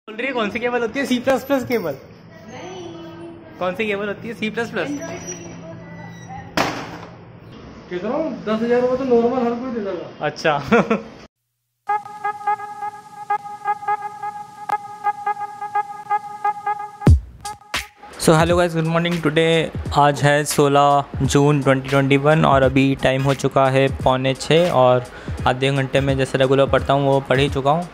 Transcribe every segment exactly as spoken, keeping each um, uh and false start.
बोल रही है कौन सी केबल होती है? C plus plus cable. कौन सी केबल होती है? C plus plus. कितना दस हजार रुपये तो नॉर्मल हर कोई दे देगा। अच्छा। So hello guys, good morning. Today आज है सोलह जून दो हज़ार इक्कीस और अभी टाइम हो चुका है पौने छः और आधे घंटे में जैसे रेगुलर पढ़ता हूँ वो पढ़ ही चुका हूँ।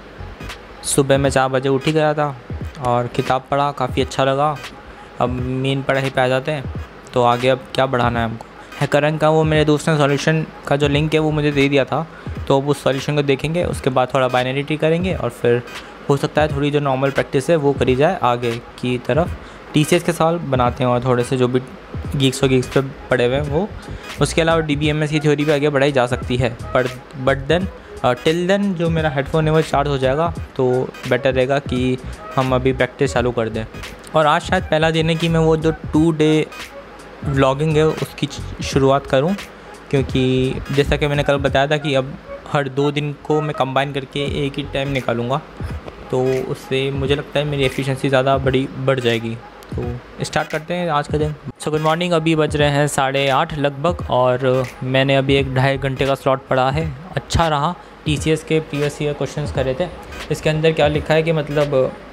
सुबह में चार बजे उठ ही गया था और किताब पढ़ा, काफ़ी अच्छा लगा। अब मेन पढ़ाई पे आ जाते हैं, तो आगे अब क्या बढ़ाना है हमको। हैकरन का वो मेरे दोस्त ने सॉल्यूशन का जो लिंक है वो मुझे दे दिया था, तो अब उस सॉल्यूशन को देखेंगे, उसके बाद थोड़ा बाइनरी ट्री करेंगे और फिर हो सकता है थोड़ी जो नॉर्मल प्रैक्टिस है वो करी जाए आगे की तरफ। टीसीएस के सवाल बनाते हैं और थोड़े से जो भी गीक्स और गीक्स पे पड़े हुए हैं वो। उसके अलावा डीबीएमएस की थ्योरी भी आगे बढ़ाई जा सकती है, पर बट देन टिल देन जो मेरा हेडफोन है वो चार्ज हो जाएगा, तो बेटर रहेगा कि हम अभी प्रैक्टिस चालू कर दें। और आज शायद पहला दिन है कि मैं वो जो टू डे व्लॉगिंग है उसकी शुरुआत करूं, क्योंकि जैसा कि मैंने कल बताया था कि अब हर दो दिन को मैं कंबाइन करके एक ही टाइम निकालूंगा, तो उससे मुझे लगता है मेरी एफिशिएंसी ज़्यादा बड़ी बढ़ जाएगी। तो स्टार्ट करते हैं आज का दिन। So good morning. अभी बज रहे हैं साढ़े आठ लगभग और मैंने अभी एक ढाई घंटे का स्लॉट पढ़ा है। अच्छा रहा। टीसीएस के प्रीवियस ईयर क्वेश्चंस करे थे। इसके अंदर क्या लिखा है कि मतलब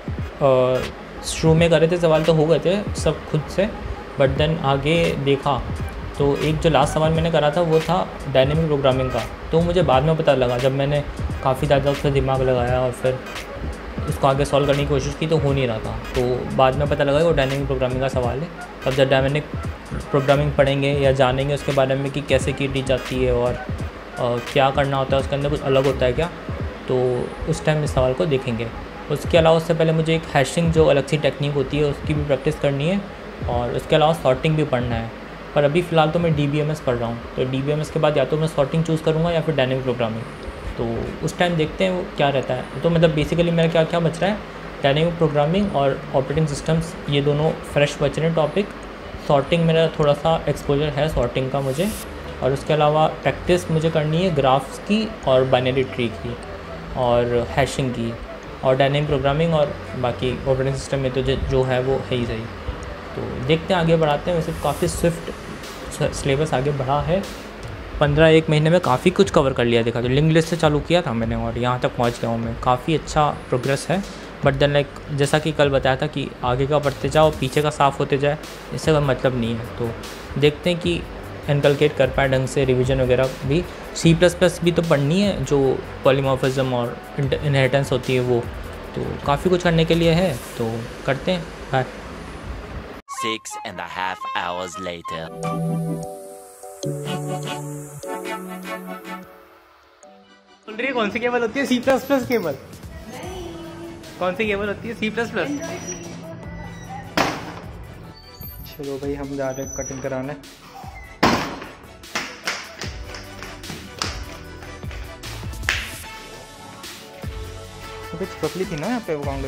शुरू में करे थे सवाल तो हो गए थे सब खुद से, बट देन आगे देखा तो एक जो लास्ट सवाल मैंने करा था वो था डायनेमिक प्रोग्रामिंग का, तो मुझे बाद में पता लगा जब मैंने काफ़ी ज़्यादा उस पर दिमाग लगाया और फिर उसको आगे सॉल्व करने की कोशिश की तो हो नहीं रहा था। तो बाद में पता लगा कि वो डायनेमिक प्रोग्रामिंग का सवाल है। अब जब डायनेमिक प्रोग्रामिंग पढ़ेंगे या जानेंगे उसके बारे में कि कैसे की दी जाती है और आ, क्या करना होता है, उसके अंदर कुछ अलग होता है क्या, तो उस टाइम इस सवाल को देखेंगे। उसके अलावा उससे पहले मुझे एक हैशिंग जो अलग सी टेक्निक होती है उसकी भी प्रैक्टिस करनी है और उसके अलावा सॉर्टिंग भी पढ़ना है। पर अभी फ़िलहाल तो मैं डीबीएमएस पढ़ रहा हूँ, तो डीबीएमएस के बाद या तो मैं सॉर्टिंग चूज़ करूँगा या फिर डायनेमिक प्रोग्रामिंग, तो उस टाइम देखते हैं वो क्या रहता है। तो मतलब बेसिकली मेरा क्या क्या बच रहा है, डायनेमिक प्रोग्रामिंग और ऑपरेटिंग सिस्टम्स, ये दोनों फ्रेश बच रहे हैं टॉपिक। सॉर्टिंग मेरा थोड़ा सा एक्सपोजर है सॉर्टिंग का मुझे, और उसके अलावा प्रैक्टिस मुझे करनी है ग्राफ्स की और बाइनरी ट्री की और हैशिंग की और डायनेमिक प्रोग्रामिंग, और बाकी ऑपरेटिंग सिस्टम में तो जो है वो है ही सही। तो देखते हैं आगे बढ़ाते हैं। वैसे काफ़ी स्विफ्ट सिलेबस आगे बढ़ा है। पंद्रह एक महीने में काफ़ी कुछ कवर कर लिया। देखा तो लिंक लिस्ट से चालू किया था मैंने और यहाँ तक पहुँच गया हूँ मैं। काफ़ी अच्छा प्रोग्रेस है। बट देन लाइक जैसा कि कल बताया था कि आगे का बढ़ते जाओ पीछे का साफ़ होते जाए, इससे कोई मतलब नहीं है। तो देखते हैं कि इनकलकेट कर पाए ढंग से रिवीजन वगैरह भी। सी प्लस प्लस भी तो पढ़नी है, जो पॉलीमॉर्फिज्म और इनहेरिटेंस होती है वो, तो काफ़ी कुछ करने के लिए है, तो करते हैं। Bye. Six and a half hours later. बोल रही है कौन सी केबल होती है? C plus plus cable. कौन सी केबल होती है? C plus plus. चलो भाई हम जा रहे हैं कटिंग कराने। तो कुछ पकड़ी थी ना यहाँ पे, वो कहाँ गई?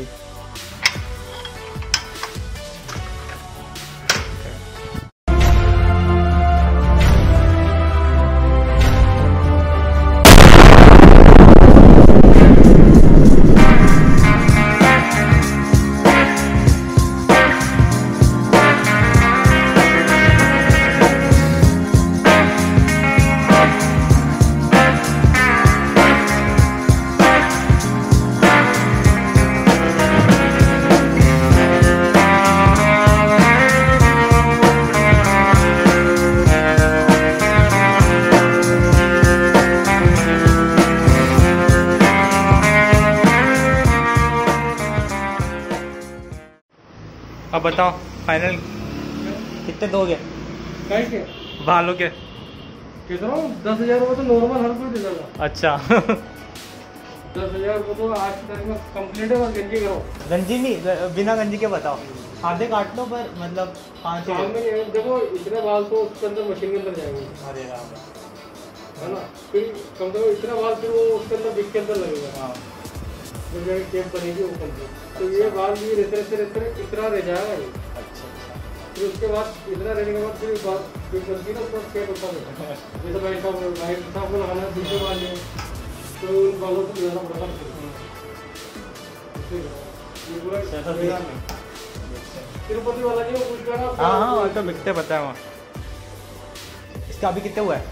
अब बताओ फाइनल कितने दोगे? कैसे भालो के कितना दस हजार रुपये तो नॉर्मल हर कोई दे देगा। अच्छा। दस हजार रुपये तो आज तक में कंप्लीट है। गंजी करो। गंजी नहीं, बिना गंजी के बताओ। आधे काट लो, पर मतलब पाँच में देखो इतने बाल तो उसके अंदर मशीन के अंदर जाएंगे। अरे राम, है ना, फिर कम से कम इतना बाल फिर वो उसके अंदर बिक के अंदर लगेगा। हाँ, तो जो केप बनेगी वो कंप्लीट, तो ये बाल भी रहते रहते रहते इतना रह जाएगा। अच्छा अच्छा। फिर उसके बाद इतना रहने के बाद फिर बाल फिर बनती है ना, उसको केप होता है। जैसे भाई साहब भाई साहब को लगाना दूसरे बाल में, तो उन बालों को लगाना पड़ता है। ये पूरा मेरा नहीं। तिरुपति वाला नहीं, वो कुछ करा। हाँ हाँ, वो तो बिकते पता है वहाँ। इसका अभी कितने हुआ है?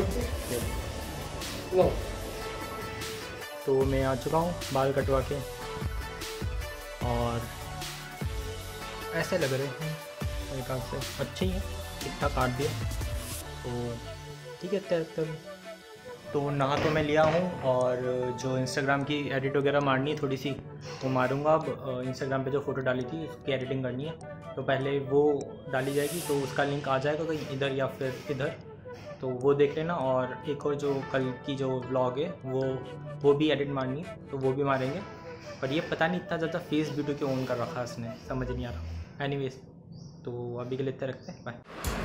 नो। तो मैं आ चुका हूँ बाल कटवा के, और ऐसे लग रहे हैं मेरे ख्याल से अच्छे ही है, ठीक ठाक काट दिया तो ठीक है। तब तो नहा तो मैं लिया हूँ, और जो इंस्टाग्राम की एडिट वगैरह मारनी है थोड़ी सी वो मारूंगा। अब इंस्टाग्राम पे जो फ़ोटो डाली थी उसकी एडिटिंग करनी है, तो पहले वो डाली जाएगी, तो उसका लिंक आ जाएगा कहीं इधर या फिर इधर, तो वो देख लेना। और एक और जो कल की जो व्लॉग है वो वो भी एडिट मारनी है, तो वो भी मारेंगे। पर ये पता नहीं इतना ज़्यादा फेस वीडियो क्यों ऑन कर रखा है इसने, समझ नहीं आ रहा। एनीवेज, तो अभी के लिए इतना रखते हैं, बाय।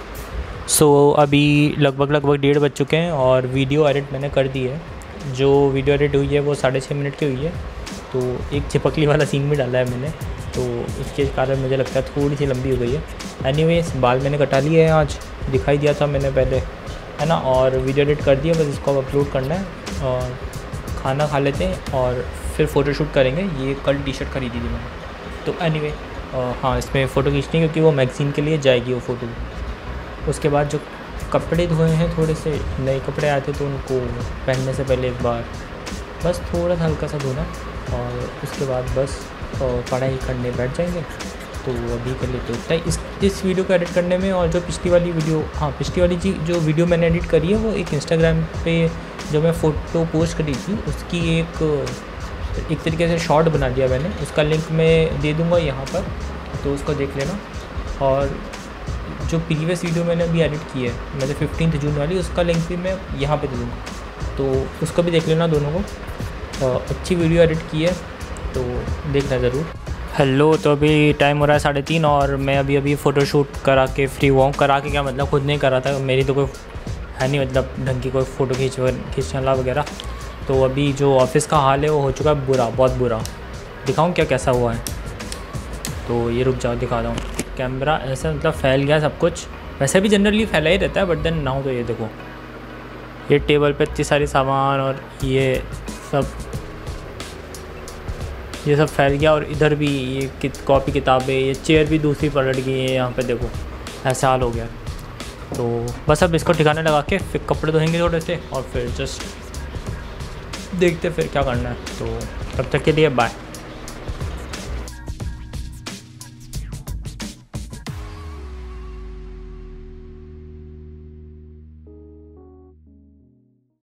सो so, अभी लगभग लगभग डेढ़ बज चुके हैं और वीडियो एडिट मैंने कर दी है। जो वीडियो एडिट हुई है वो साढ़े छः मिनट की हुई है, तो एक चिपकली वाला सीन भी डाला है मैंने, तो इसके कारण मुझे लगता है थोड़ी सी लंबी हो गई है। एनीवेज, बाल मैंने कटा लिए हैं, आज दिखाई दिया था मैंने पहले, है ना, और वीडियो एडिट कर दिया, बस इसको अपलोड करना है और खाना खा लेते हैं और फिर फ़ोटोशूट करेंगे। ये कल टी शर्ट खरीदी थी मैंने, तो एनीवे हाँ, इसमें फ़ोटो खींचनी क्योंकि वो मैगज़ीन के लिए जाएगी वो फ़ोटो। उसके बाद जो कपड़े धोए हैं, थोड़े से नए कपड़े आए थे तो उनको पहनने से पहले एक बार बस थोड़ा सा हल्का सा धोना, और उसके बाद बस पढ़ाई करने बैठ जाएंगे। तो अभी के लिए तो इतना ही इस इस वीडियो को एडिट करने में। और जो पिछली वाली वीडियो, हाँ पिछली वाली जी जो वीडियो मैंने एडिट करी है वो एक इंस्टाग्राम पे जो मैं फ़ोटो पोस्ट करी थी उसकी एक एक तरीके से शॉर्ट बना दिया मैंने, उसका लिंक मैं दे दूँगा यहाँ पर, तो उसको देख लेना। और जो प्रीवियस वीडियो मैंने अभी एडिट की है मतलब फिफ्टीन जून वाली, उसका लिंक भी मैं यहाँ पे दे दूँगा, तो उसको भी देख लेना दोनों को। अच्छी वीडियो एडिट की है तो देखना ज़रूर। हेलो, तो अभी टाइम हो रहा है साढ़े तीन और मैं अभी अभी फ़ोटोशूट करा के फ्री हुआ हूँ। करा के क्या मतलब, खुद नहीं करा था, मेरी तो कोई है नहीं मतलब ढंग की कोई फ़ोटो खींच खींचने वाला वगैरह। तो अभी जो ऑफिस का हाल है वो हो चुका है बुरा, बहुत बुरा। दिखाऊँ क्या कैसा हुआ है? तो ये रुक जाओ दिखाता हूँ। कैमरा ऐसा मतलब फैल गया सब कुछ, वैसे भी जनरली फैला ही रहता है, बट देन ना हो तो ये देखो, ये टेबल पे इतनी सारी सामान और ये सब ये सब फैल गया। और इधर भी ये कि, कॉपी किताबें, ये चेयर भी दूसरी पलट गई है, यहाँ पे देखो ऐसा हाल हो गया। तो बस अब इसको ठिकाने लगा के फिर कपड़े धोएंगे थोड़े से और फिर जस्ट देखते फिर क्या करना है। तो तब तक के लिए बाय।